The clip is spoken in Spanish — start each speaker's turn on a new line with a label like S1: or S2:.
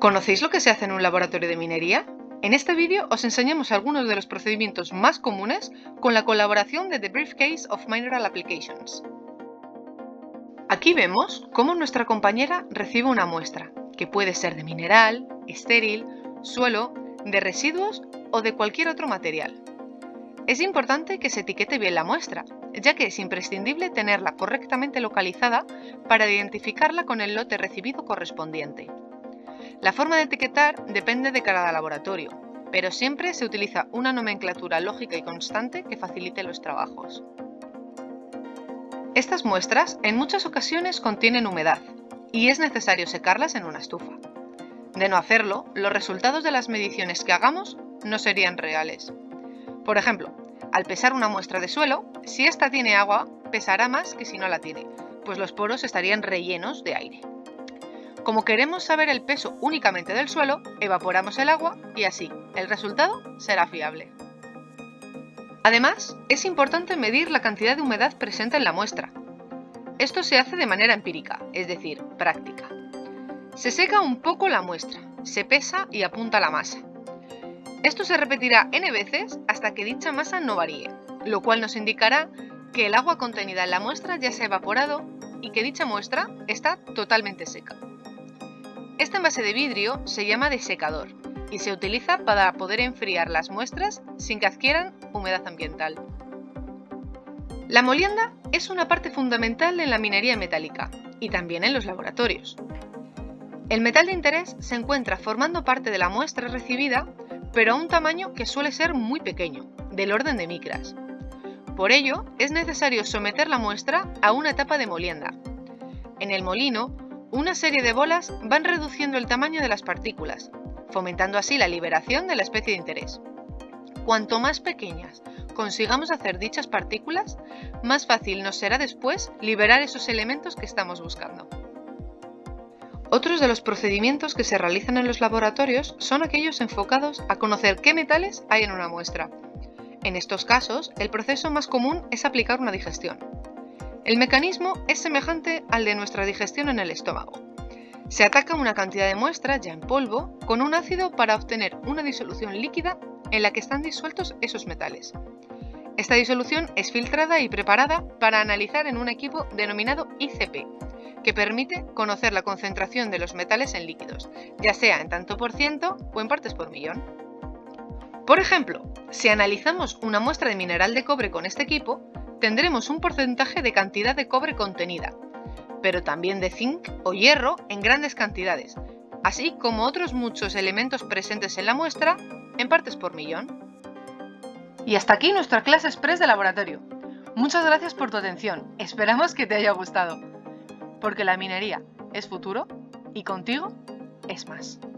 S1: ¿Conocéis lo que se hace en un laboratorio de minería? En este vídeo os enseñamos algunos de los procedimientos más comunes con la colaboración de The Briefcase of Mineral Applications. Aquí vemos cómo nuestra compañera recibe una muestra, que puede ser de mineral, estéril, suelo, de residuos o de cualquier otro material. Es importante que se etiquete bien la muestra, ya que es imprescindible tenerla correctamente localizada para identificarla con el lote recibido correspondiente. La forma de etiquetar depende de cada laboratorio, pero siempre se utiliza una nomenclatura lógica y constante que facilite los trabajos. Estas muestras en muchas ocasiones contienen humedad y es necesario secarlas en una estufa. De no hacerlo, los resultados de las mediciones que hagamos no serían reales. Por ejemplo, al pesar una muestra de suelo, si ésta tiene agua, pesará más que si no la tiene, pues los poros estarían rellenos de aire. Como queremos saber el peso únicamente del suelo, evaporamos el agua y así, el resultado será fiable. Además, es importante medir la cantidad de humedad presente en la muestra. Esto se hace de manera empírica, es decir, práctica. Se seca un poco la muestra, se pesa y apunta la masa. Esto se repetirá n veces hasta que dicha masa no varíe, lo cual nos indicará que el agua contenida en la muestra ya se ha evaporado y que dicha muestra está totalmente seca. Este envase de vidrio se llama desecador y se utiliza para poder enfriar las muestras sin que adquieran humedad ambiental. La molienda es una parte fundamental en la minería metálica y también en los laboratorios. El metal de interés se encuentra formando parte de la muestra recibida, pero a un tamaño que suele ser muy pequeño, del orden de micras. Por ello, es necesario someter la muestra a una etapa de molienda. En el molino, una serie de bolas van reduciendo el tamaño de las partículas, fomentando así la liberación de la especie de interés. Cuanto más pequeñas consigamos hacer dichas partículas, más fácil nos será después liberar esos elementos que estamos buscando. Otros de los procedimientos que se realizan en los laboratorios son aquellos enfocados a conocer qué metales hay en una muestra. En estos casos, el proceso más común es aplicar una digestión. El mecanismo es semejante al de nuestra digestión en el estómago. Se ataca una cantidad de muestra ya en polvo con un ácido para obtener una disolución líquida en la que están disueltos esos metales. Esta disolución es filtrada y preparada para analizar en un equipo denominado ICP, que permite conocer la concentración de los metales en líquidos, ya sea en tanto por ciento o en partes por millón. Por ejemplo, si analizamos una muestra de mineral de cobre con este equipo, tendremos un porcentaje de cantidad de cobre contenida, pero también de zinc o hierro en grandes cantidades, así como otros muchos elementos presentes en la muestra en partes por millón. Y hasta aquí nuestra clase express de laboratorio. Muchas gracias por tu atención, esperamos que te haya gustado, porque la minería es futuro y contigo es más.